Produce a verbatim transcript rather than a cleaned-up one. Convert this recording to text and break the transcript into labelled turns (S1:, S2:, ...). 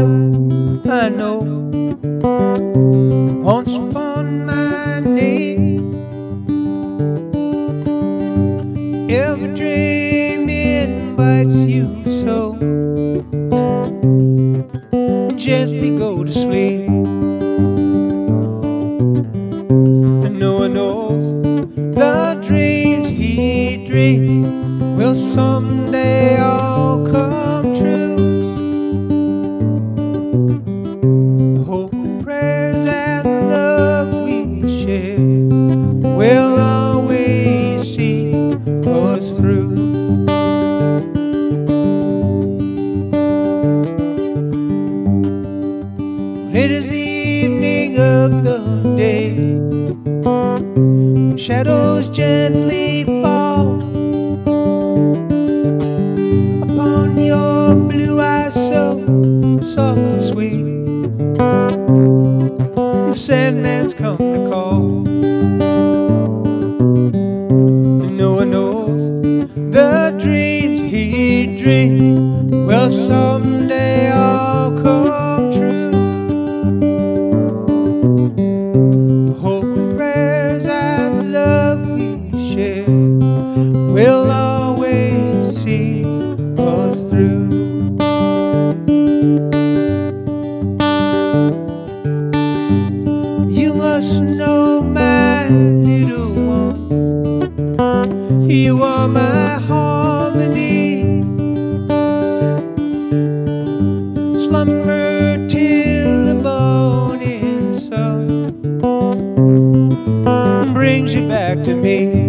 S1: I know. Once upon my knee, every dream invites you so. Gently go to sleep, and no one knows the dreams he dreams will someday all come true. The hope and prayers and the love we share will always see us through. It is the evening of the day, when shadows gently fall upon your blue eyes so soft and sweet. The Sandman's come to call, and no one knows the dreams he dreamed will someday all come true. We'll always see us through. You must know, my little one, you are my harmony. Slumber till the morning sun brings you back to me.